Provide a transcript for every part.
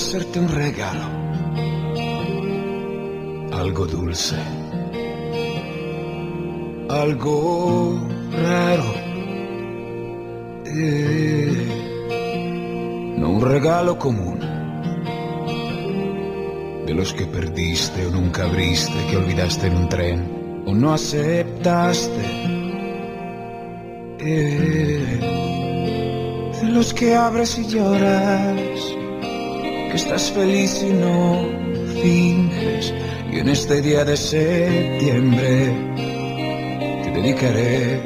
hacerte un regalo, algo dulce, algo raro, no un regalo común, de los que perdiste o nunca abriste, que olvidaste en un tren o no aceptaste, de los que abres y lloras, que estás feliz y no finges. Y en este día de septiembre te dedicaré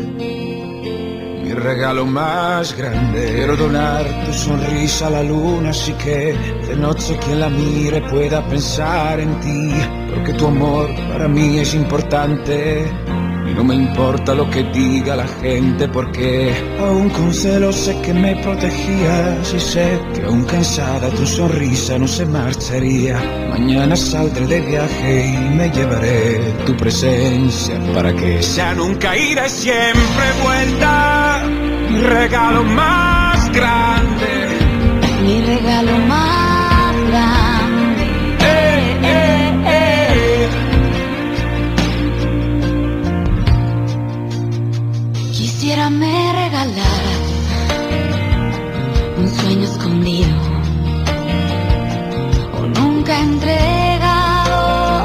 mi regalo más grande. Quiero donar tu sonrisa a la luna, así que de noche quien la mire pueda pensar en ti, porque tu amor para mí es importante. Y no me importa lo que diga la gente, porque aún con celos sé que me protegías, y sé que aún cansada tu sonrisa no se marcharía. Mañana saldré de viaje y me llevaré tu presencia para que sea nunca ida y siempre vuelta. Mi regalo más grande, mi regalo más grande. Quisiera me regalar un sueño escondido o nunca entregado,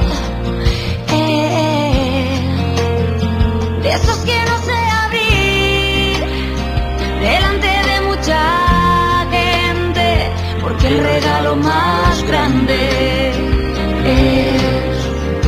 de esos que no sé abrir delante de mucha gente, porque el regalo más grande es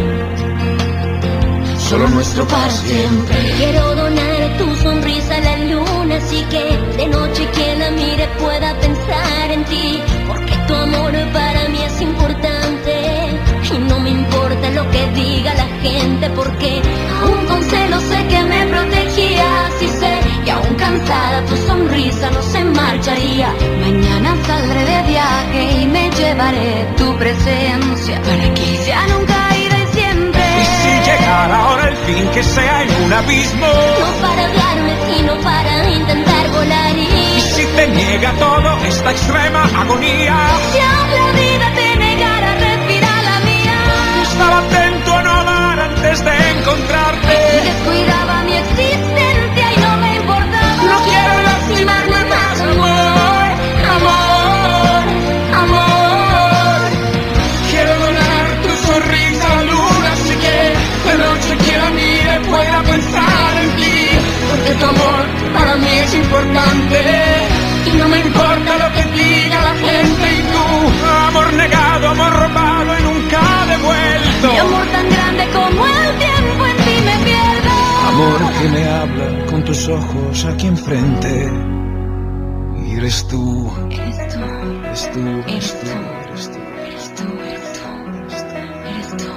solo nuestro para siempre. Quiero donar tu sonrisa a la luna, así que de noche quien la mire pueda pensar en ti, porque tu amor para mí es importante. Y no me importa lo que diga la gente, porque aún con celos sé que me protegías, y sé que aún cansada tu sonrisa no se marcharía. Mañana saldré de viaje y me llevaré tu presencia para que sea nunca ida y siempre. Y si llegara ahora el fin, que sea en un abismo, No para hablarme, sino para intentar volar. y si te niega todo esta extrema agonía, Si aún la vida te negara, respira la mía. estaba atento a no amar antes de encontrarte. Descuidaba mi existencia y no me importaba. No quiero lastimarme más, amor, amor, amor. Quiero donar tu sonrisa a la luna, así que de noche quien la mire pueda pensar en ti, porque tu amor para mí es importante. Y no me importa lo que diga la gente, y tu amor negado, amor robado y nunca devuelto. Mi amor tan grande como el tiempo, en ti me pierdo. Amor que me habla con tus ojos aquí enfrente, y eres tú, Eres tú, eres tú, eres tú, eres tú. eres tú, eres tú, eres tú.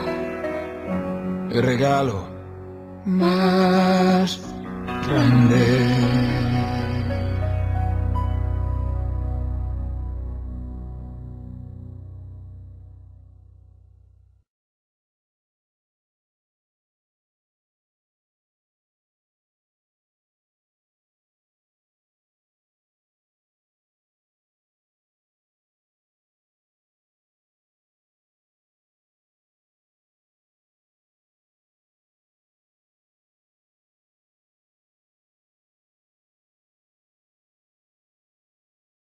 El regalo más grande.